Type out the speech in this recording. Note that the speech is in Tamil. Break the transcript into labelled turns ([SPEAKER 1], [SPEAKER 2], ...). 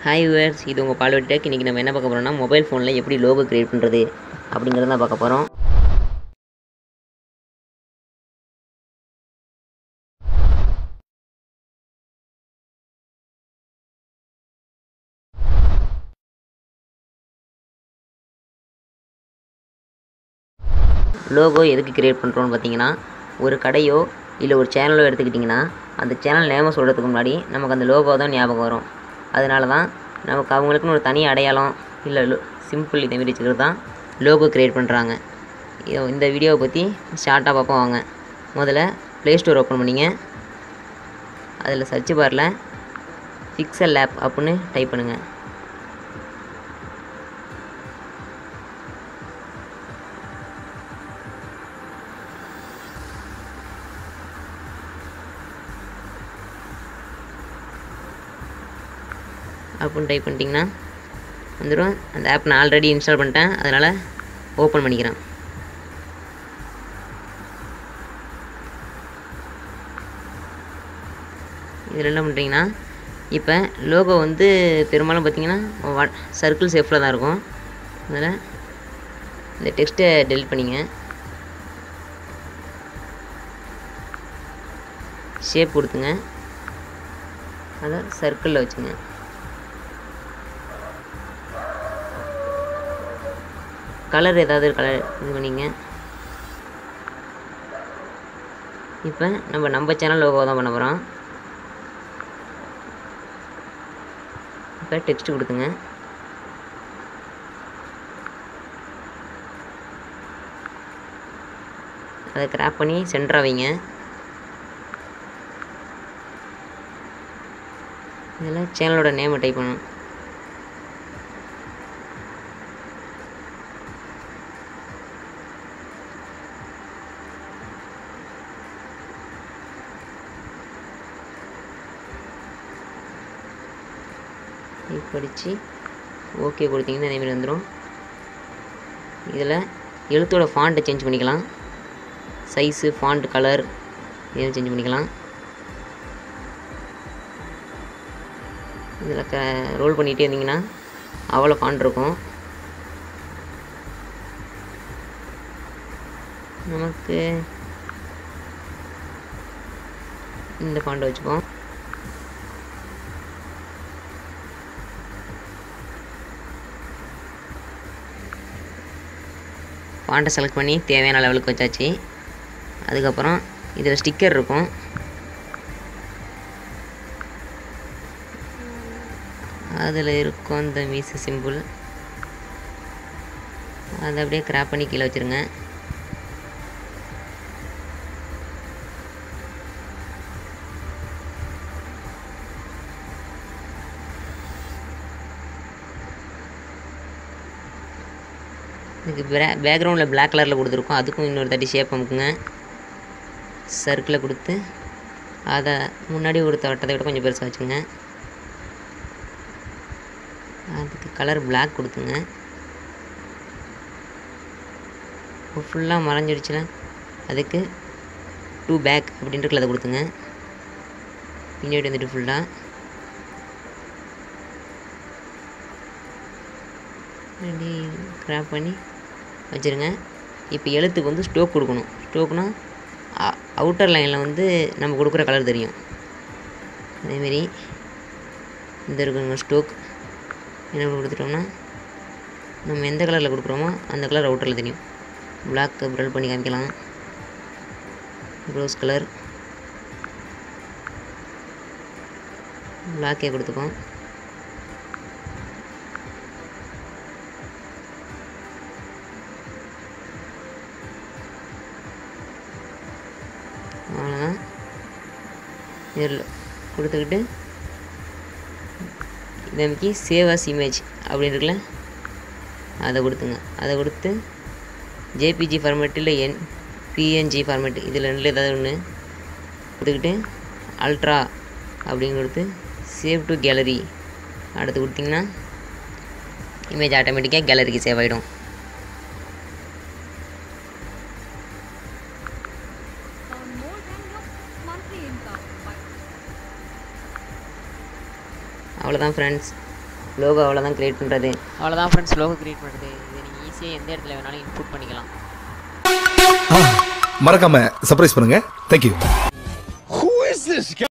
[SPEAKER 1] ஹாய் வியூவர்ஸ், இது உங்கள் பால்வெட் டெக். இன்றைக்கி நம்ம என்ன பார்க்க போகிறோம்னா, மொபைல் ஃபோனில் எப்படி லோகோ கிரியேட் பண்ணுறது அப்படிங்கிறத தான் பார்க்க போகிறோம். லோகோ எதுக்கு கிரியேட் பண்ணுறோன்னு பார்த்தீங்கன்னா, ஒரு கடையோ இல்லை ஒரு சேனலோ எடுத்துக்கிட்டிங்கன்னா, அந்த சேனல் நேமை சொல்கிறதுக்கு முன்னாடி நமக்கு அந்த லோகோ தான் ஞாபகம் வரும். அதனால தான் நமக்கு அவங்களுக்குன்னு ஒரு தனி அடையாளம் இல்லை சிம்பிள் இதை மாரி வச்சுக்கிறது தான் லோகோ கிரியேட் பண்ணுறாங்க. இந்த வீடியோவை பற்றி ஷார்ட்டாக பார்ப்போம் வாங்க. முதல்ல ப்ளே ஸ்டோர் ஓப்பன் பண்ணிங்க. அதில் சர்ச் பாரில் பிக்சல் லேப் அப்படின்னு டைப் பண்ணுங்கள். அப்படின்னு டைப் பண்ணிட்டிங்கன்னா வந்துடும். அந்த ஆப் நான் ஆல்ரெடி இன்ஸ்டால் பண்ணிட்டேன், அதனால் ஓப்பன் பண்ணிக்கிறேன். இதில் என்ன பண்ணுறீங்கன்னா, இப்போ லோகோ வந்து பெரும்பாலும் பார்த்திங்கன்னா சர்க்கிள் ஷேப்பில் தான் இருக்கும். அதில் இந்த டெக்ஸ்ட்டை டெலிட் பண்ணிங்க. ஷேப் கொடுத்துங்க, அதை சர்க்கிளில் வச்சுங்க. கலர் ஏதாவது கலர் இது பண்ணிங்க. இப்போ நம்ம சேனல் லோகோ தான் பண்ண போகிறோம். இப்போ டெக்ஸ்ட் கொடுத்துங்க. அதை கிராப் பண்ணி சென்டராக வைங்க. இதில் சேனலோட நேமை டைப் பண்ணணும். படித்து ஓகே கொடுத்தீங்கன்னா அதேமாதிரி வந்துடும். இதில் எழுத்தோட ஃபாண்ட்டை சேஞ்ச் பண்ணிக்கலாம். சைஸு, ஃபாண்ட், கலர் இதையும் சேஞ்ச் பண்ணிக்கலாம். இதில் ரோல் பண்ணிகிட்டே இருந்தீங்கன்னா அவ்வளோ ஃபாண்ட் இருக்கும். நமக்கு இந்த ஃபாண்ட்டை வச்சுப்போம். ஃபாண்ட்டை செலக்ட் பண்ணி தேவையான லெவலுக்கு வச்சாச்சு. அதுக்கப்புறம் இதில் ஸ்டிக்கர் இருக்கும். அதில் இருக்கும் இந்த மீசு சிம்பிள், அதை அப்படியே கிராப் பண்ணி கீழே வச்சுருங்க. இதுக்கு பேக்ரவுண்டில் பிளாக் கலரில் கொடுத்துருக்கோம். அதுக்கும் இன்னொரு தட்டி ஷேப் அமுக்குங்க. சர்க்கிளில் கொடுத்து அதை முன்னாடி கொடுத்த வட்டத்தை விட கொஞ்சம் பெருசாக வச்சுங்க. அதுக்கு கலர் பிளாக் கொடுத்துங்க. இப்போ ஃபுல்லாக மறைஞ்சிடுச்சுல, அதுக்கு டூ பேக் அப்படின்றதுல அதை கொடுத்துங்க. பின்னாடி வந்துட்டு ஃபுல்லாக ரெடி கிராப் பண்ணி வச்சுருங்க. இப்போ எழுத்துக்கு வந்து ஸ்டோக் கொடுக்கணும். ஸ்டோக்னால் அவுட்டர் லைனில் வந்து நம்ம கொடுக்குற கலர் தெரியும். அதேமாரி இந்த இருக்குங்க ஸ்டோக். என்ன கொடுத்துட்டோம்னா நம்ம எந்த கலரில் கொடுக்குறோமோ அந்த கலர் அவுட்டரில் தெரியும். பிளாக் ப்ரல் பண்ணி காமிக்கலாம். ரோஸ் கலர் பிளாக்கே கொடுத்துப்போம். அவ்வளோதான். இதில் கொடுத்துக்கிட்டு நமக்கு சேவ் அஸ் இமேஜ் அப்படின்னு இருக்குல்ல, அதை கொடுத்துங்க. அதை கொடுத்து ஜேபிஜி ஃபார்மேட் இல்லை பிஎன்ஜி ஃபார்மேட் இதில் ரெண்டில் ஏதாவது ஒன்று கொடுத்துக்கிட்டு அல்ட்ரா அப்படின்னு கொடுத்து சேவ் டு கேலரி அடுத்து கொடுத்திங்கன்னா இமேஜ் ஆட்டோமேட்டிக்காக கேலரிக்கு சேவ் ஆகிடும். அவ்வளோதான் ஃப்ரெண்ட்ஸ். லோகோ அவ்வளோதான் க்ரியேட் பண்ணுறது.
[SPEAKER 2] அவ்வளோதான் ஃப்ரெண்ட்ஸ், லோகோ க்ரியேட் பண்ணுறது. இதை நீங்கள் ஈஸியாக எந்த இடத்துல வேணாலும் இன்புட் பண்ணிக்கலாம்.
[SPEAKER 3] மறக்காம சர்ப்ரைஸ் பண்ணுங்க. தேங்க்யூ.